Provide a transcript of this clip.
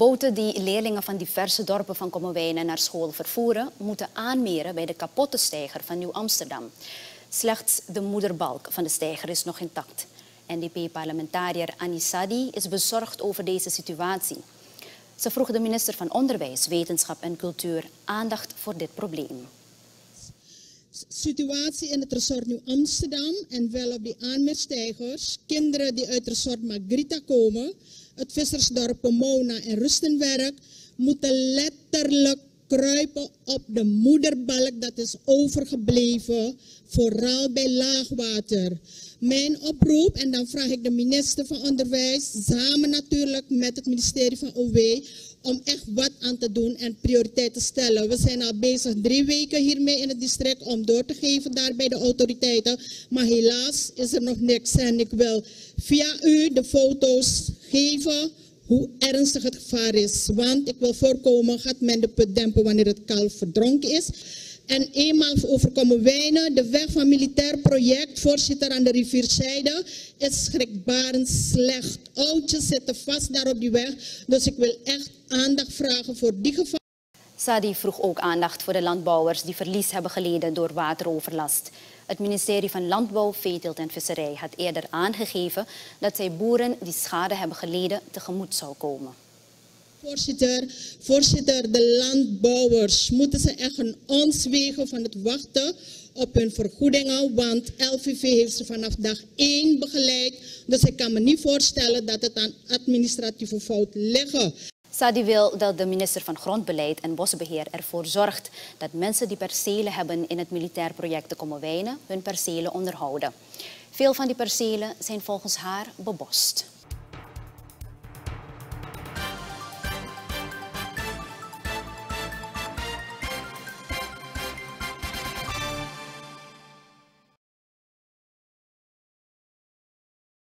Boten die leerlingen van diverse dorpen van Kommerwijnen naar school vervoeren, moeten aanmeren bij de kapotte steiger van Nieuw-Amsterdam. Slechts de moederbalk van de steiger is nog intact. NDP-parlementariër Anissadi is bezorgd over deze situatie. Ze vroeg de minister van Onderwijs, Wetenschap en Cultuur aandacht voor dit probleem. Situatie in het resort Nieuw-Amsterdam en wel op die aanmeersteigers. Kinderen die uit het resort Margarita komen, het vissersdorp Pomona en Rustenwerk, moeten letterlijk kruipen op de moederbalk dat is overgebleven, vooral bij laagwater. Mijn oproep, en dan vraag ik de minister van Onderwijs, samen natuurlijk met het ministerie van OW, om echt wat aan te doen en prioriteit te stellen. We zijn al bezig 3 weken hiermee in het district om door te geven daar bij de autoriteiten. Maar helaas is er nog niks en ik wil via u de foto's geven hoe ernstig het gevaar is. Want ik wil voorkomen, gaat men de put dempen wanneer het kalf verdronken is. En eenmaal over Kommerwijnen, de weg van militair project, voorzitter aan de rivierzijde, is schrikbarend slecht. Oudjes zitten vast daar op die weg, dus ik wil echt aandacht vragen voor die gevallen. Sadi vroeg ook aandacht voor de landbouwers die verlies hebben geleden door wateroverlast. Het ministerie van Landbouw, Veeteelt en Visserij had eerder aangegeven dat zij boeren die schade hebben geleden tegemoet zou komen. Voorzitter, de landbouwers moeten ze echt een ons wegen van het wachten op hun vergoedingen, want LVV heeft ze vanaf dag 1 begeleid. Dus ik kan me niet voorstellen dat het aan administratieve fouten liggen. Sadi wil dat de minister van Grondbeleid en Bosbeheer ervoor zorgt dat mensen die percelen hebben in het militair project de Kommerwijnen hun percelen onderhouden. Veel van die percelen zijn volgens haar bebost.